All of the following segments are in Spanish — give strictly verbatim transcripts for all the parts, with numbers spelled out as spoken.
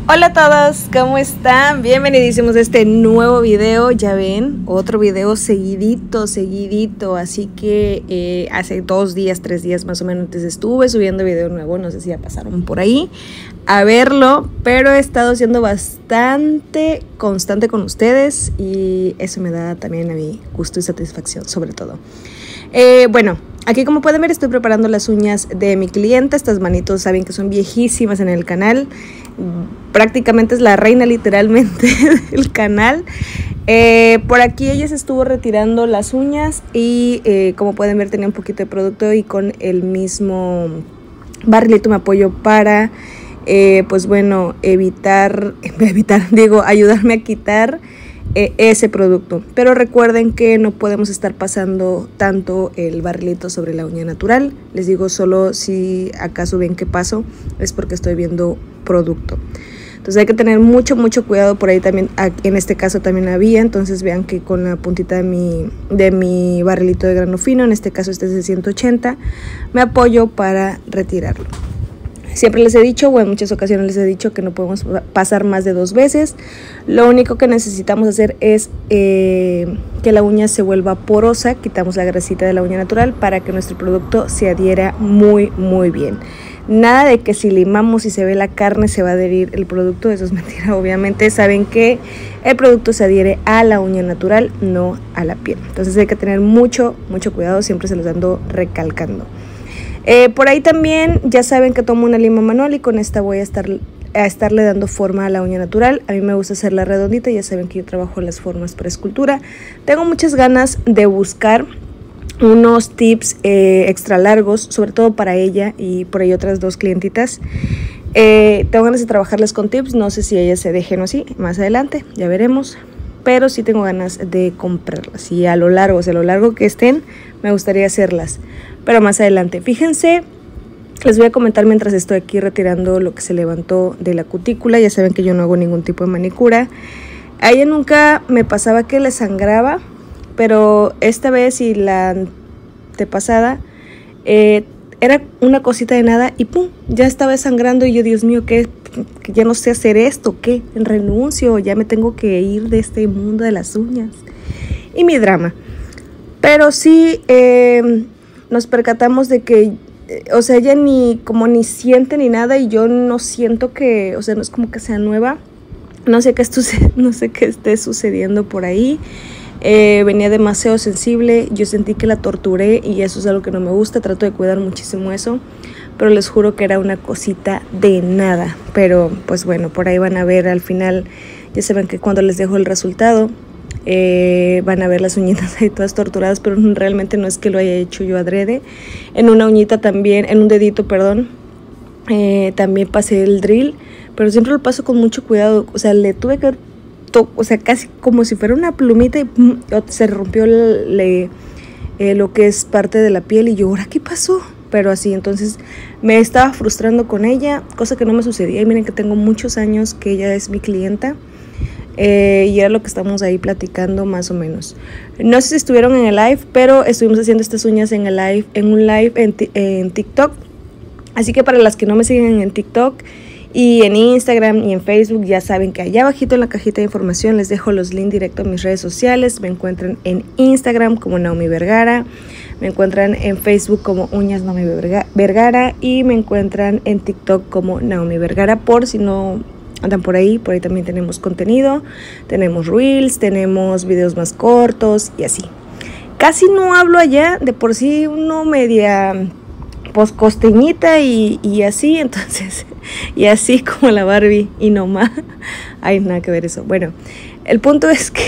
Hola a todos, ¿cómo están? Bienvenidísimos a este nuevo video. Ya ven, otro video seguidito, seguidito. Así que eh, hace dos días, tres días más o menos antes estuve subiendo video nuevo. No sé si ya pasaron por ahí a verlo, pero he estado siendo bastante constante con ustedes y eso me da también a mí gusto y satisfacción sobre todo. Eh, bueno, aquí como pueden ver estoy preparando las uñas de mi clienta. Estas manitos saben que son viejísimas en el canal. Prácticamente es la reina literalmente del canal. Eh, por aquí ella se estuvo retirando las uñas y eh, como pueden ver tenía un poquito de producto y con el mismo barrilito me apoyo para eh, pues bueno evitar, evitar digo ayudarme a quitar eh, ese producto. Pero recuerden que no podemos estar pasando tanto el barrilito sobre la uña natural. Les digo solo si acaso ven que paso es porque estoy viendo producto. Entonces hay que tener mucho mucho cuidado. Por ahí también, en este caso también había, entonces vean que con la puntita de mi, de mi barrilito de grano fino, en este caso este es de ciento ochenta, me apoyo para retirarlo. Siempre les he dicho, o en muchas ocasiones les he dicho que no podemos pasar más de dos veces. Lo único que necesitamos hacer es eh, que la uña se vuelva porosa. Quitamos la grasita de la uña natural para que nuestro producto se adhiera muy muy bien. Nada de que si limamos y se ve la carne se va a adherir el producto, eso es mentira. Obviamente saben que el producto se adhiere a la uña natural, no a la piel. Entonces hay que tener mucho, mucho cuidado, siempre se los ando recalcando. Eh, por ahí también ya saben que tomo una lima manual y con esta voy a estar a estarle dando forma a la uña natural. A mí me gusta hacerla redondita, ya saben que yo trabajo en las formas para escultura. Tengo muchas ganas de buscar unos tips eh, extra largos, sobre todo para ella y por ahí otras dos clientitas. Eh, tengo ganas de trabajarles con tips, no sé si ellas se dejen o así, más adelante, ya veremos. Pero sí tengo ganas de comprarlas y a lo largo, o sea, a lo largo que estén, me gustaría hacerlas. Pero más adelante, fíjense, les voy a comentar mientras estoy aquí retirando lo que se levantó de la cutícula. Ya saben que yo no hago ningún tipo de manicura. A ella nunca me pasaba que le sangraba, pero esta vez y la antepasada eh, era una cosita de nada y pum, ya estaba sangrando y yo, Dios mío, ¿qué? Que ya no sé hacer esto, ¿qué? Renuncio, ya me tengo que ir de este mundo de las uñas y mi drama. Pero sí eh, nos percatamos de que, eh, o sea, ella ni como ni siente ni nada y yo no siento que, o sea, no es como que sea nueva. No sé qué, esto, no sé qué esté sucediendo por ahí. Eh, venía demasiado sensible, yo sentí que la torturé y eso es algo que no me gusta, trato de cuidar muchísimo eso, pero les juro que era una cosita de nada. Pero pues bueno, por ahí van a ver al final, ya saben que cuando les dejo el resultado eh, van a ver las uñitas ahí todas torturadas, pero realmente no es que lo haya hecho yo adrede. En una uñita también, en un dedito, perdón, eh, también pasé el drill, pero siempre lo paso con mucho cuidado, o sea, le tuve que ver, o sea, casi como si fuera una plumita y pum, se rompió el, le, eh, lo que es parte de la piel y yo, ¿ahora qué pasó? Pero así, entonces me estaba frustrando con ella, cosa que no me sucedía. Y miren que tengo muchos años que ella es mi clienta eh, y era lo que estamos ahí platicando más o menos. No sé si estuvieron en el live, pero estuvimos haciendo estas uñas en el live, en un live en, en TikTok. Así que para las que no me siguen en TikTok y en Instagram y en Facebook, ya saben que allá abajito en la cajita de información les dejo los links directos a mis redes sociales. Me encuentran en Instagram como Naomi Vergara, me encuentran en Facebook como Uñas Naomi Vergara y me encuentran en TikTok como Naomi Vergara, por si no andan por ahí. Por ahí también tenemos contenido, tenemos reels, tenemos videos más cortos y así. Casi no hablo allá, de por sí uno media pues costeñita y, y así, entonces, y así como la Barbie y no más. Ay, nada que ver eso. Bueno, el punto es que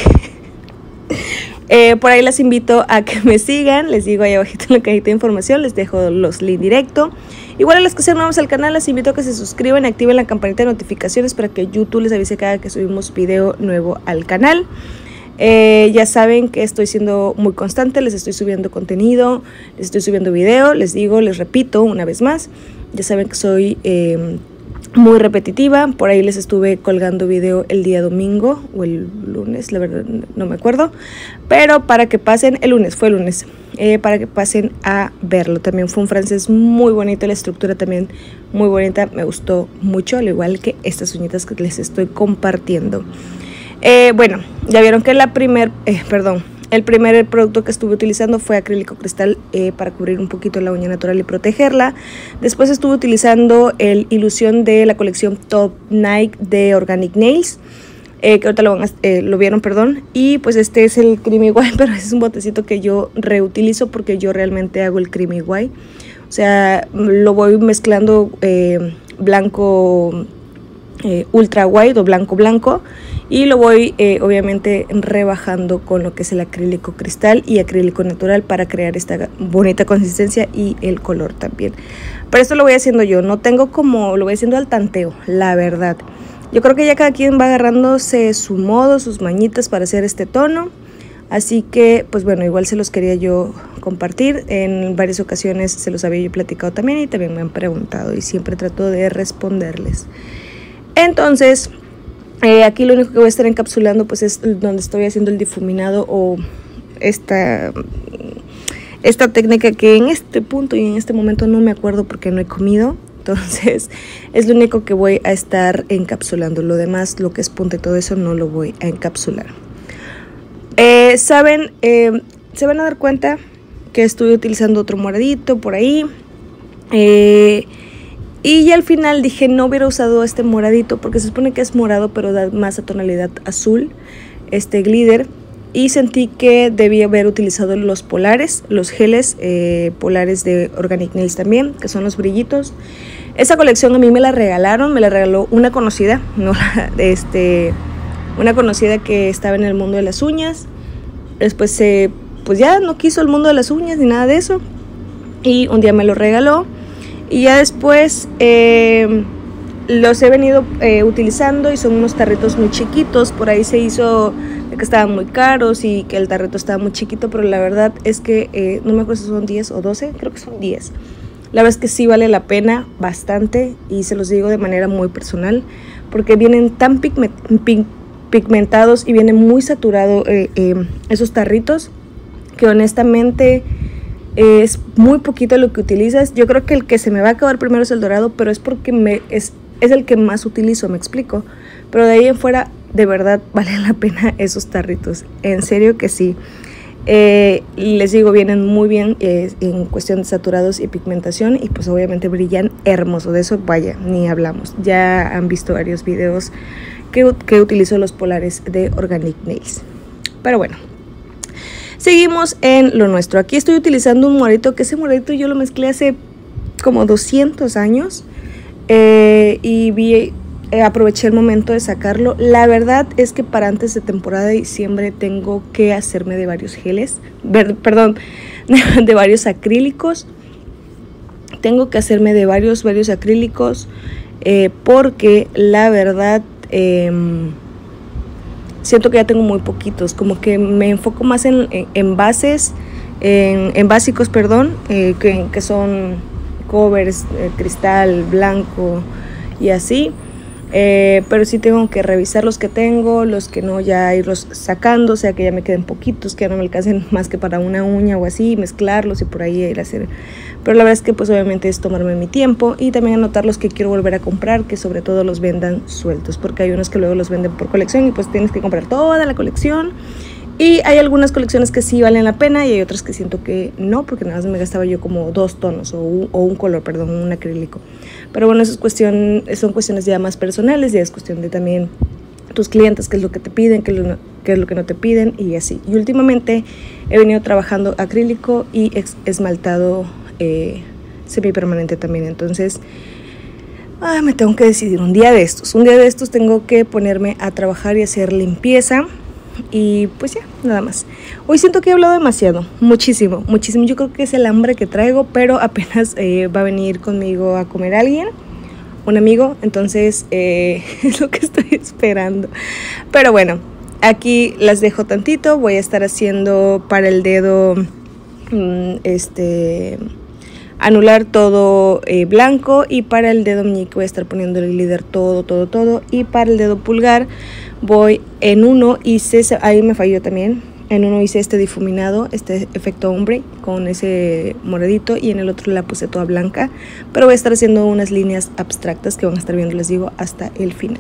eh, por ahí las invito a que me sigan. Les digo ahí abajito en la cajita de información, les dejo los links directo. Igual a las que sean nuevos al canal, les invito a que se suscriban y activen la campanita de notificaciones para que YouTube les avise cada que subimos video nuevo al canal. Eh, ya saben que estoy siendo muy constante, les estoy subiendo contenido, les estoy subiendo video, les digo, les repito una vez más, ya saben que soy eh, muy repetitiva. Por ahí les estuve colgando video el día domingo o el lunes, la verdad no me acuerdo, pero para que pasen, el lunes, fue el lunes, eh, para que pasen a verlo. También fue un francés muy bonito, la estructura también muy bonita, me gustó mucho, al igual que estas uñitas que les estoy compartiendo. Eh, bueno, ya vieron que la primer, eh, perdón, el primer producto que estuve utilizando fue acrílico cristal eh, para cubrir un poquito la uña natural y protegerla. Después estuve utilizando el ilusión de la colección Top Nike de Organic Nails, eh, que ahorita lo, van a, eh, lo vieron, perdón. Y pues este es el Creamy White, pero es un botecito que yo reutilizo porque yo realmente hago el Creamy White. O sea, lo voy mezclando eh, blanco eh, ultra white o blanco blanco. Y lo voy eh, obviamente rebajando con lo que es el acrílico cristal y acrílico natural para crear esta bonita consistencia y el color también. Pero esto lo voy haciendo yo, no tengo como, lo voy haciendo al tanteo, la verdad. Yo creo que ya cada quien va agarrándose su modo, sus mañitas para hacer este tono. Así que, pues bueno, igual se los quería yo compartir. En varias ocasiones se los había yo platicado también y también me han preguntado y siempre trato de responderles. Entonces... Eh, aquí lo único que voy a estar encapsulando pues es donde estoy haciendo el difuminado o esta, esta técnica que en este punto y en este momento no me acuerdo porque no he comido. Entonces es lo único que voy a estar encapsulando. Lo demás, lo que es punta y todo eso, no lo voy a encapsular. Eh, Saben, eh, se van a dar cuenta que estoy utilizando otro moradito por ahí. Eh... Y ya al final dije, no hubiera usado este moradito porque se supone que es morado, pero da más a tonalidad azul, este glitter. Y sentí que debía haber utilizado los polares, los geles eh, polares de Organic Nails también, que son los brillitos. Esa colección a mí me la regalaron, me la regaló una conocida, no este, una conocida que estaba en el mundo de las uñas. Después se, pues ya no quiso el mundo de las uñas ni nada de eso. Y un día me lo regaló. Y ya después eh, los he venido eh, utilizando y son unos tarritos muy chiquitos. Por ahí se hizo de que estaban muy caros y que el tarrito estaba muy chiquito, pero la verdad es que eh, no me acuerdo si son diez o doce, creo que son diez. La verdad es que sí vale la pena bastante y se los digo de manera muy personal porque vienen tan pigmentados y vienen muy saturados eh, eh, esos tarritos que honestamente... es muy poquito lo que utilizas. Yo creo que el que se me va a acabar primero es el dorado, pero es porque me, es, es el que más utilizo, me explico. Pero de ahí en fuera, de verdad, vale la pena esos tarritos. En serio que sí. Eh, les digo, vienen muy bien eh, en cuestión de saturados y pigmentación. Y pues obviamente brillan hermoso. De eso, vaya, ni hablamos. Ya han visto varios videos que, que utilizo los polares de Organic Nails. Pero bueno. Seguimos en lo nuestro. Aquí estoy utilizando un moradito, que ese moradito yo lo mezclé hace como doscientos años. Eh, y vi, eh, aproveché el momento de sacarlo. La verdad es que para antes de temporada de diciembre tengo que hacerme de varios geles. Ver, perdón, de, de varios acrílicos. Tengo que hacerme de varios, varios acrílicos. Eh, porque la verdad... Eh, siento que ya tengo muy poquitos, como que me enfoco más en, en, en bases, en, en básicos, perdón, eh, que, que son covers, eh, cristal, blanco y así. Eh, pero sí tengo que revisar los que tengo, los que no, ya irlos sacando, o sea que ya me queden poquitos, que ya no me alcancen más que para una uña o así, mezclarlos y por ahí ir a hacer. Pero la verdad es que pues obviamente es tomarme mi tiempo y también anotar los que quiero volver a comprar, que sobre todo los vendan sueltos, porque hay unos que luego los venden por colección y pues tienes que comprar toda la colección. Y hay algunas colecciones que sí valen la pena y hay otras que siento que no, porque nada más me gastaba yo como dos tonos o un, o un color, perdón, un acrílico. Pero bueno, eso es cuestión, son cuestiones ya más personales, ya es cuestión de también tus clientes, qué es lo que te piden, qué es lo, qué es lo que no te piden y así. Y últimamente he venido trabajando acrílico y ex, esmaltado eh, semipermanente también, entonces... Ah, me tengo que decidir un día de estos, un día de estos tengo que ponerme a trabajar y hacer limpieza. Y pues ya, nada más. Hoy siento que he hablado demasiado, muchísimo, muchísimo. Yo creo que es el hambre que traigo, pero apenas eh, va a venir conmigo a comer alguien, un amigo, entonces eh, es lo que estoy esperando. Pero bueno, aquí las dejo tantito. Voy a estar haciendo para el dedo, este, anular todo eh, blanco, y para el dedo meñique voy a estar poniendo el glitter todo, todo, todo, y para el dedo pulgar voy en uno, hice, ahí me falló también, en uno hice este difuminado, este efecto ombre con ese moradito, y en el otro la puse toda blanca, pero voy a estar haciendo unas líneas abstractas que van a estar viendo, les digo, hasta el final.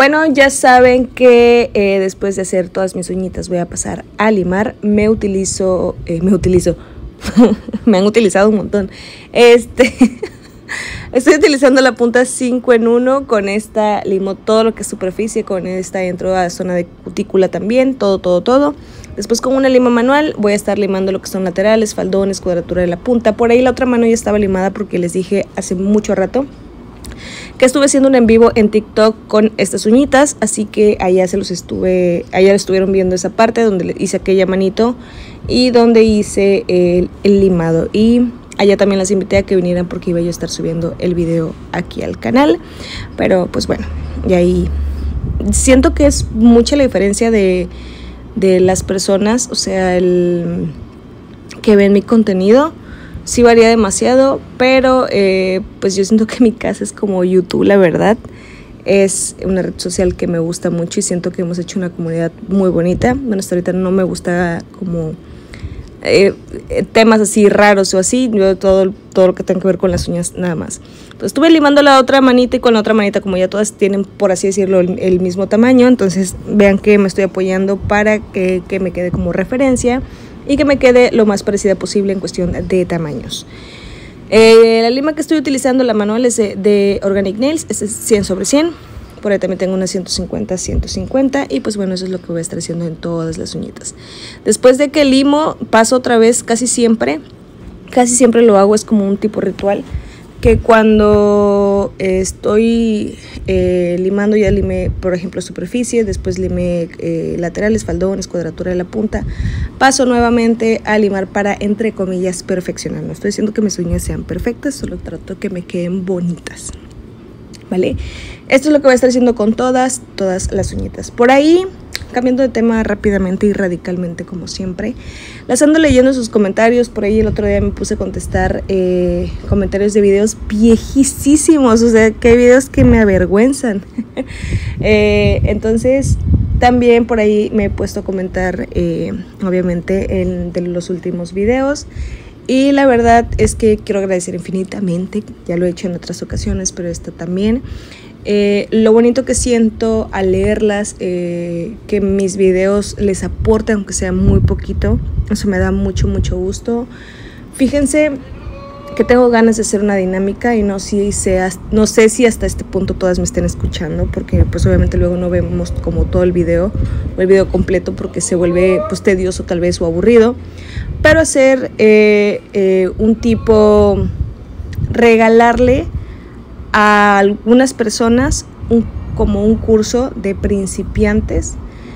Bueno, ya saben que eh, después de hacer todas mis uñitas voy a pasar a limar. Me utilizo, eh, me utilizo, me han utilizado un montón. Este, estoy utilizando la punta cinco en uno, con esta limo todo lo que es superficie, con esta entro a la zona de cutícula también, todo, todo, todo. Después con una lima manual voy a estar limando lo que son laterales, faldones, cuadratura de la punta. Por ahí la otra mano ya estaba limada porque les dije hace mucho rato que estuve haciendo un en vivo en TikTok con estas uñitas, así que allá se los estuve, allá estuvieron viendo esa parte donde hice aquella manito y donde hice el, el limado, y allá también las invité a que vinieran porque iba yo a estar subiendo el video aquí al canal. Pero pues bueno, y ahí siento que es mucha la diferencia de, de las personas, o sea, el que ven mi contenido. Sí varía demasiado, pero eh, pues yo siento que mi casa es como YouTube, la verdad. Es una red social que me gusta mucho y siento que hemos hecho una comunidad muy bonita. Bueno, hasta ahorita no me gusta como eh, temas así raros o así. Yo todo, todo lo que tenga que ver con las uñas nada más. Entonces estuve limando la otra manita, y con la otra manita, como ya todas tienen, por así decirlo, el, el mismo tamaño, entonces vean que me estoy apoyando para que, que me quede como referencia y que me quede lo más parecida posible en cuestión de tamaños. Eh, la lima que estoy utilizando, la manual, es de, de Organic Nails, es cien sobre cien. Por ahí también tengo una ciento cincuenta, ciento cincuenta, y pues bueno, eso es lo que voy a estar haciendo en todas las uñitas. Después de que limo, paso otra vez, casi siempre, casi siempre lo hago, es como un tipo ritual, que cuando estoy eh, limando, ya limé, por ejemplo, superficie, después limé eh, laterales, faldones, cuadratura de la punta, paso nuevamente a limar para, entre comillas, perfeccionar. No estoy diciendo que mis uñas sean perfectas, solo trato que me queden bonitas, ¿vale? Esto es lo que voy a estar haciendo con todas, todas las uñitas. Por ahí, cambiando de tema rápidamente y radicalmente como siempre, las ando leyendo sus comentarios. Por ahí el otro día me puse a contestar eh, comentarios de videos viejísimos, o sea, que hay videos que me avergüenzan. eh, entonces también por ahí me he puesto a comentar eh, obviamente en de los últimos videos, y la verdad es que quiero agradecer infinitamente, ya lo he hecho en otras ocasiones, pero esta también. Eh, lo bonito que siento al leerlas, eh, que mis videos les aporten, aunque sea muy poquito, eso me da mucho, mucho gusto. Fíjense que tengo ganas de hacer una dinámica y no, si sea, no sé si hasta este punto todas me estén escuchando, porque pues obviamente luego no vemos como todo el video o el video completo porque se vuelve pues tedioso tal vez o aburrido, pero hacer eh, eh, un tipo, regalarle a algunas personas un, como un curso de principiantes.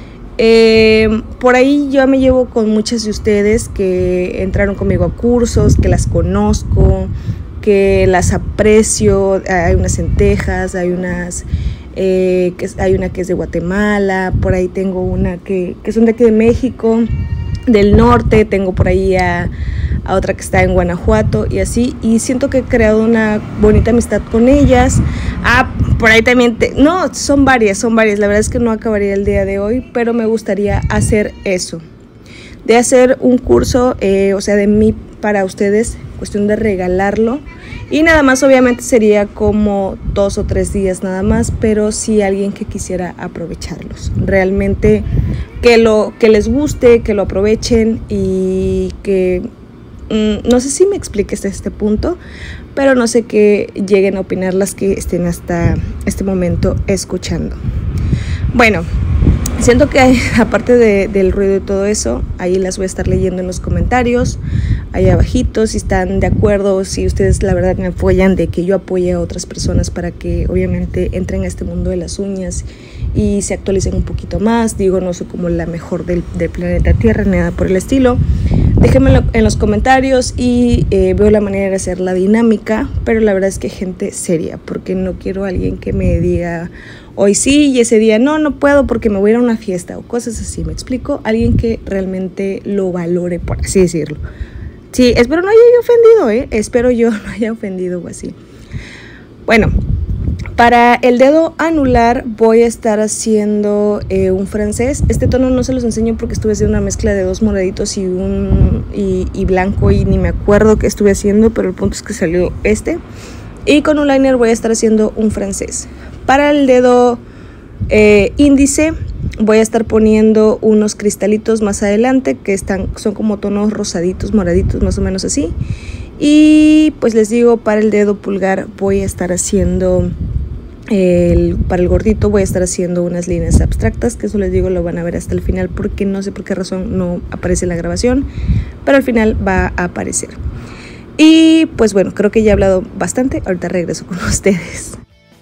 Eh, por ahí yo me llevo con muchas de ustedes que entraron conmigo a cursos, que las conozco, que las aprecio. Hay unas en Texas, hay unas eh, que hay una que es de Guatemala, por ahí tengo una que, que son de aquí de México, del norte, tengo por ahí a, a otra que está en Guanajuato y así, y siento que he creado una bonita amistad con ellas. Ah, por ahí también, te, no, son varias, son varias, la verdad es que no acabaría el día de hoy, pero me gustaría hacer eso, de hacer un curso, eh, o sea, de mí para ustedes, cuestión de regalarlo, y nada más obviamente sería como dos o tres días nada más, pero sí alguien que quisiera aprovecharlos, realmente que, lo, que les guste, que lo aprovechen y que, mmm, no sé si me explique hasta este punto, pero no sé, que lleguen a opinar las que estén hasta este momento escuchando. Bueno, siento que aparte de, del ruido y todo eso, ahí las voy a estar leyendo en los comentarios, ahí abajito, si están de acuerdo, si ustedes la verdad me apoyan de que yo apoye a otras personas para que obviamente entren a este mundo de las uñas y se actualicen un poquito más. Digo, no soy como la mejor del, del planeta Tierra, nada por el estilo. Déjenmelo en los comentarios y eh, veo la manera de hacer la dinámica, pero la verdad es que gente seria, porque no quiero a alguien que me diga hoy sí y ese día no, no puedo porque me voy a ir a una fiesta o cosas así, ¿me explico? Alguien que realmente lo valore, por así decirlo. Sí, espero no haya ofendido, ¿eh? Espero yo no haya ofendido o así. Bueno, para el dedo anular voy a estar haciendo eh, un francés. Este tono no se los enseño porque estuve haciendo una mezcla de dos moraditos y un y, y blanco y ni me acuerdo qué estuve haciendo, pero el punto es que salió este. Y con un liner voy a estar haciendo un francés. Para el dedo eh, índice. Voy a estar poniendo unos cristalitos más adelante que están, son como tonos rosaditos, moraditos, más o menos así. Y pues les digo, para el dedo pulgar voy a estar haciendo, el, para el gordito voy a estar haciendo unas líneas abstractas, que eso les digo lo van a ver hasta el final porque no sé por qué razón no aparece en la grabación, pero al final va a aparecer. Y pues bueno, creo que ya he hablado bastante, ahorita regreso con ustedes.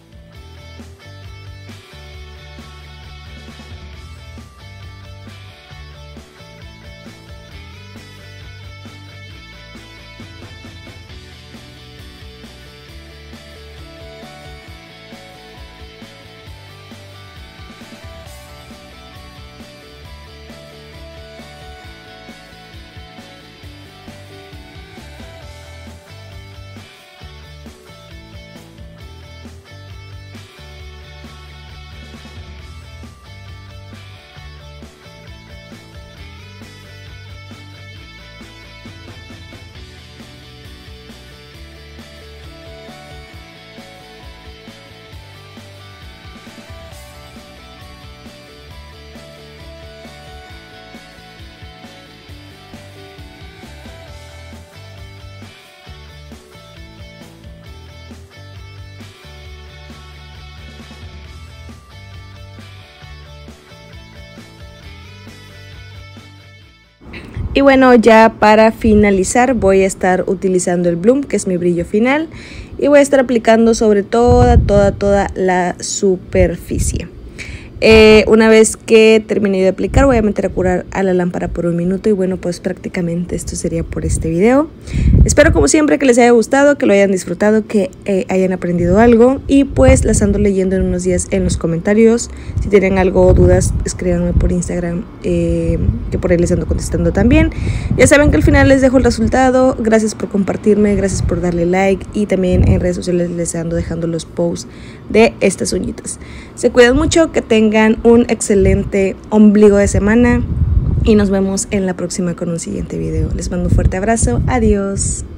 Y bueno, ya para finalizar voy a estar utilizando el Bloom, que es mi brillo final, y voy a estar aplicando sobre toda, toda, toda la superficie. Eh, una vez que termine de aplicar voy a meter a curar a la lámpara por un minuto y bueno, pues prácticamente esto sería por este video. Espero como siempre que les haya gustado, que lo hayan disfrutado, que eh, hayan aprendido algo y pues las ando leyendo en unos días en los comentarios. Si tienen algo o dudas, escríbanme por Instagram, eh, que por ahí les ando contestando también. Ya saben que al final les dejo el resultado. Gracias por compartirme, gracias por darle like y también en redes sociales les ando dejando los posts de estas uñitas. Se cuidan mucho, que tengan un excelente ombligo de semana y nos vemos en la próxima con un siguiente video. Les mando un fuerte abrazo. Adiós.